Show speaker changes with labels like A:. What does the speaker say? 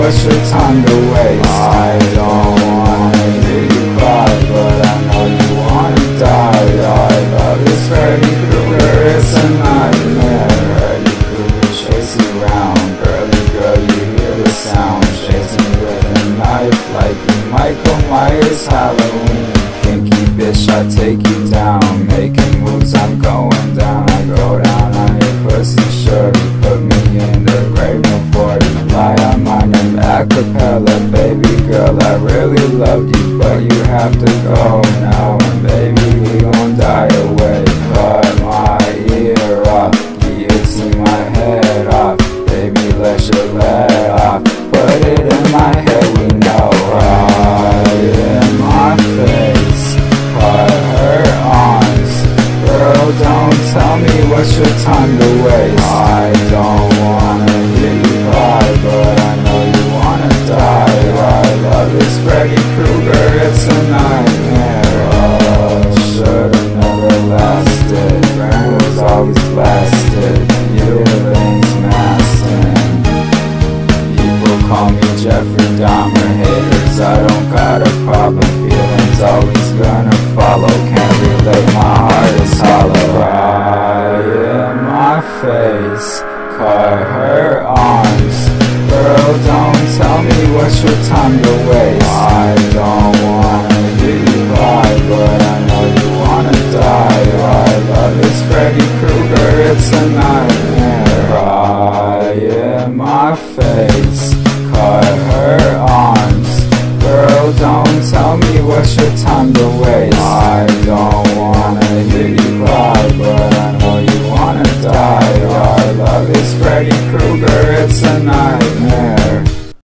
A: what's your time to waste? I don't wanna hear you cry, but I know you wanna die. Our love is Freddy Krueger, it's a nightmare. Freddy Krueger chase you round. Girly girl, you hear the sound. Chase me with a knife like you Michael Myers Halloween. Kinky bitch, I take you down. Making moves, I'm going down. I go down on your pussy, sure to put me in the grave before you lie on my name acapella. Baby girl, I really loved you, but you have to go now. And baby, we gon' die away. Cut my ear off, guillotine my head off. Baby, let your lead off. Put it in my head, we know. Right in my face, cut her arms. Girl, don't tell me what's your time to waste. I don't wanna hear you cry, but I know you wanna die. Our love is Freddy Krueger, it's a nightmare. Oh, should've never lasted. Brain was always blasted. Feelings masking. People call me Jeffrey Dahmer. Haters, I don't got a problem. Feelings always gonna follow. Can't relate, my heart is hollow. Right in my face, cut her arms. Girl, don't tell me what's your time to waste. I don't wanna hear you cry, but I know you wanna die. Our love is Freddy Krueger, it's a nightmare. Right in my face, cut her arms. Girl, don't tell me what's your time to waste. I don't wanna hear you cry, but I know you wanna die. Our love is Freddy Krueger, it's a nightmare.